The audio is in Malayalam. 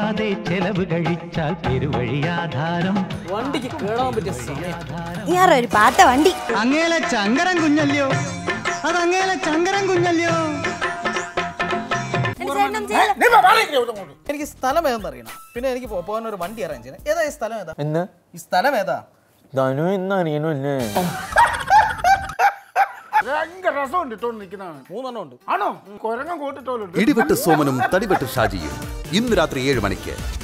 അറിയാതെ ചെലവ് കഴിച്ചാൽ പെരുവഴിയാധാരം. വണ്ടിക്ക് കേടാൻ പറ്റിയ സമയം. ഒരു പാട്ട വണ്ടി അങ്ങേലെ ചങ്കരൻ കുഞ്ഞല്ലയോ, അത് അങ്ങേലെ ചങ്കരൻ കുഞ്ഞല്ലയോ. എനിക്ക് സ്ഥലം ഏതെന്ന് അറിയണം. പിന്നെ എനിക്ക് പോകാൻ ഒരു വണ്ടി അറേഞ്ച് ചെയ്യണം. ഏതാ ഈ സ്ഥലം? ഏതാ ഈ സ്ഥലം? ഏതാ ഇടിവെട്ട് സോമനും തടിവെട്ട് ഷാജിയും ഇന്ന് രാത്രി 7 മണിക്ക്.